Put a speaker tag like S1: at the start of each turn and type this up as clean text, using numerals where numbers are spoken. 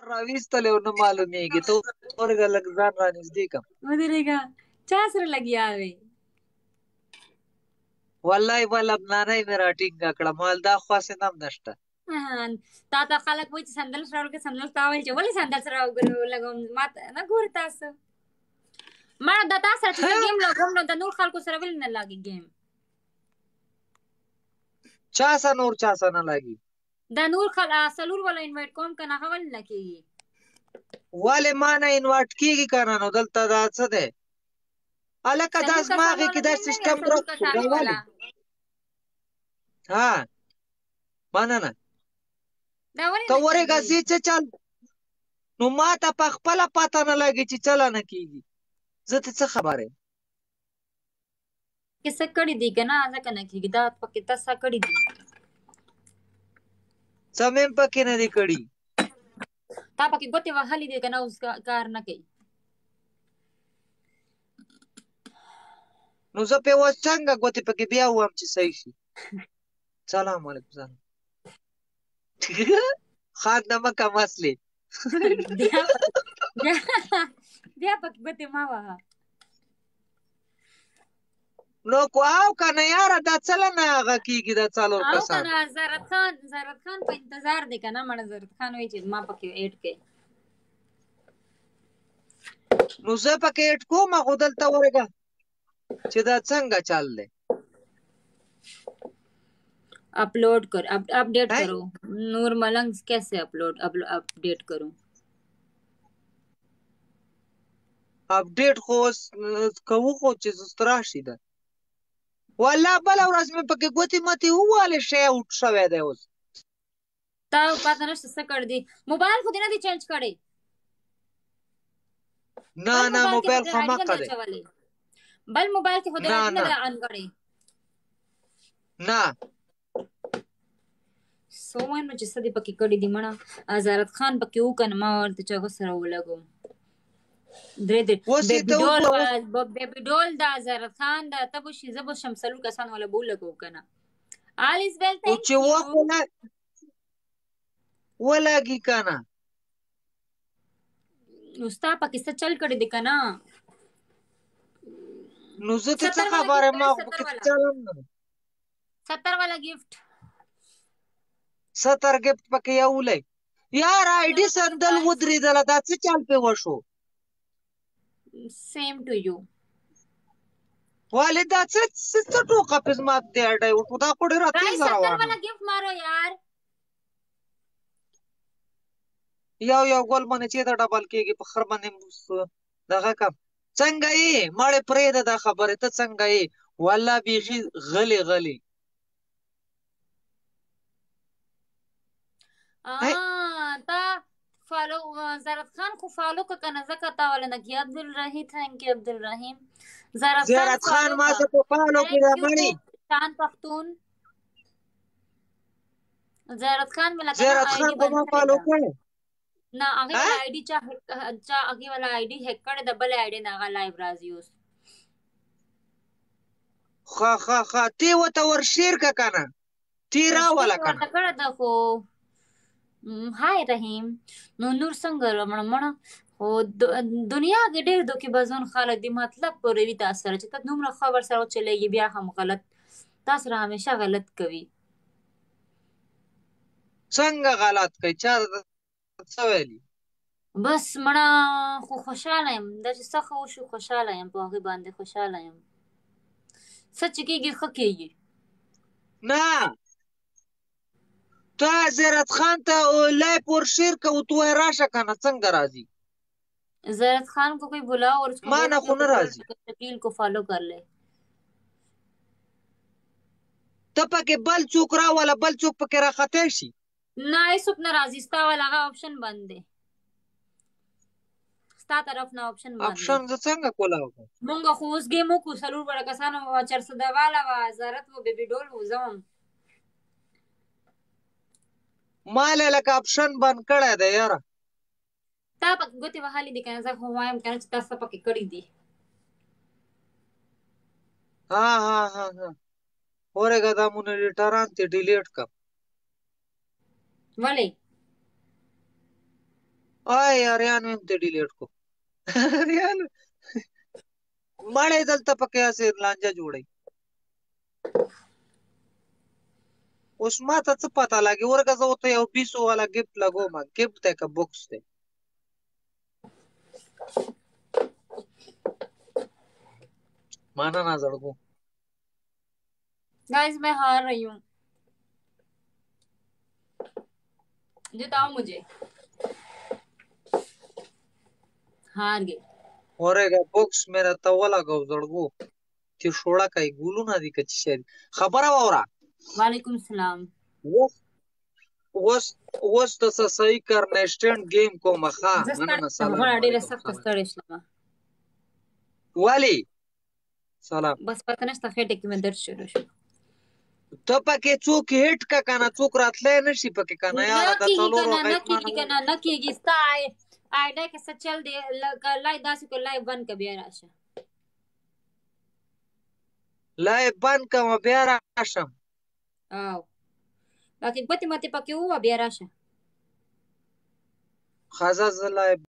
S1: راويستلې او نه معلومیږي ته ورګه لږ ځان رانږدې کم
S2: ودرېږه چا سره لګیا وې
S1: والله به لبنانۍ مې راټینګه کړه مال دا خواسې نم نشته
S2: تا ته خلک وایي چې سندل سره ورکړه سندل تا ویل چې ولې سندل سره لګوم ما نه ګورې تاسو ما دا تا سره چې زه ګیم لګوم نو د نور خلکو سره ولې نه لاګي ګیم
S1: چا سره نور چا سره نه لګي
S2: دا نور سلور ولا انوایټ کوم کنه هغه ولې نه کېږي
S1: ولې ما نه انوایټ کېږي که نه نو دلته دا څه دی هلکه دا زما هغې کې دا سیسټم ورک شو دا ولې ها مننه ته ورېږه ځې څه چل نو ما ته په خپله پته نه لګي چې چله نه کېږي زه ته څه خبره یم
S2: کې څه کړي دي که نه ځکه نه کېږي دا پکې ته څه کړي دي
S1: څه مې هم پکې نه دي کړي
S2: تا پکې ګوتې وهلې دي که نه اوس کار نه کوي
S1: نو زه پې اوس څنګه ګوتې پکې بیا ووایم چې صحیح شي سلام علیکم سلام خانده مه کم اصلې
S2: بیا پکې ګوتې مه وهه
S1: نو کو او که نه یاره دا څله نه هغه کېږي دا څلور
S2: او
S1: کسان
S2: کنه زرت خان په انتظار دی کنه مړه زرت خان وایي چې ما پکې ایډ کړي
S1: نو زه پکې ایډ کوم خو دلته ورېږه چې دا څنګه چل دی
S2: अपलोड कर अपडेट करो नूर मलंग कैसे अपडेट करूं
S1: update خو کوو خو چې ستراشي ده والله بله ورځ مې پکې ګوتې متې ووهلې شی اوټ شوی دی اوس
S2: تا پته نشته څه کړ دي موبایل خو دې نه دي چینج کړی
S1: نه نه موبایل خامخا دی
S2: بل موبایل کې خو دې نه ده ان کړی
S1: نه
S2: سومن چې څه دې پکې کړي دي مړه زرت خان پکې وکنه ما ورته چا سره ولګوم بیبي ډول دا زرت خان دا ته به شي زه به شمسلو کسان ولا بولګو کنه آل از ویل ثانک
S1: چې ولګي کنه
S2: نو ستا پکې څه چل کړی دی کنه
S1: نو زه ته څه خبره ما پکې چلم نه
S2: 70 والا gift
S1: 70 gift پکې یولې یار آی ډي سندل ودرېدل دا څه چل په وشو
S2: سیم ټو یو
S1: والے دا څه ټوکه په زما دې اډای ورته دا کوډه راته
S2: روانه 70 والا gift مارو یار
S1: یو ګول باندې چې دا ډبل کېږي په خر باندې دغه کم څنګه یې مړې پرې ده خبره ته څنګه یې والله بیخي غلی
S2: تا فالو زرت خان کو فالو کا کنه زکه تا ولا نگی عبدالرحیم تھینک یو عبدالرحیم
S1: زرت خان ما ته په فالو کې دا مړی
S2: شان پختون زرت خان ملا
S1: زرت خان په ما فالو کړ
S2: نه هغه آی ډی چا هغه والا آی ډی هک کړ ډبل آی ډی نه هغه لایو راځي
S1: خا تی وته ور شیر کا کنه تی را ولا کنه
S2: کړه دا خو هاي رحیم نور څنګه رمړ او دنیا کې ډېر دوکي بازون خلک دي مطلب پورې وي تاثر چې ته دومره خبر سره چلےږي بیا هم غلط تاسو را همیشه غلط کوي
S1: څنګه غلط کوي چا څه ویلي
S2: بس مړه خو خوشاله یم دا چې څه خو شو خوشاله یم په هغه باندې خوشاله یم سچ کېږي خو کېږي
S1: نه تا زرت خان ته لای پور شیر کو تو راشه کنه څنګه راځي
S2: زرت خان کو کوئی بلاو اور اس کو
S1: ما نه خو نه راځي
S2: تقیل کو فالو کر لے
S1: ته پکې بل څوک را ولا بل څوک پکې را خطر شي
S2: نه ایسوک ناراضی ستا والا هغه آپشن بند دی ستا طرف نه آپشن بند
S1: آپشن ز څنګه کولاو
S2: مونږ خو اوس گیم کو سلور بڑا کسانو چرسه دواله وا زرت و بیبي ډول وزم
S1: مال لکه آپشن بند کړه دی یاره
S2: تا پک ګوتې وهلې دي کنه زه خو وایم کنه چې تاسو پکې کړی دي
S1: ها اورګه دا مونیټران ته ډیلیټ کړ
S2: ولی
S1: آی اریان مې ته ډیلیټ کو اریان مړې دلته پکې اسې لانجه جوړي. اوس ما ته څه پته لګي ورګه زه ته یو 200 والا gift لګوم. Gift ته کا بوکس ته माना ना जड़को.
S2: गाइस मैं हार रही हूँ, जिताओ मुझे। हार गए।
S1: ओरेगा बॉक्स मेरा तवला गो जड़को ती शोड़ा काही गुलू ना दी कच्ची शेरी खबर आवरा.
S2: वालेकुम सलाम।
S1: वस वस वस तसा सही करने स्टैंड गेम को मखा माना ना सलाम
S2: घोड़ा डेरे
S1: वालेकुम
S2: सख्त
S1: सलाम
S2: ستړی شلم
S1: वाली सलाम.
S2: बस पता नشته خېټه کې مې درد شروع شو.
S1: ته پکې څوک هټ کا کنه څوک راتلای نشي پکې کنه یار
S2: نه
S1: د
S2: کېږي
S1: څلورو
S2: کنه، نه
S1: غیب
S2: کېږي
S1: مانو
S2: کنه، نه کېږي. ستا آیډا کې څه چل دی؟ لای داسې کو لای بند که بیا راشه.
S1: لای بند کما بیا راشم.
S2: او باقي ګوتې ماتې پکې ووه بیا راشه.
S1: خزه زلای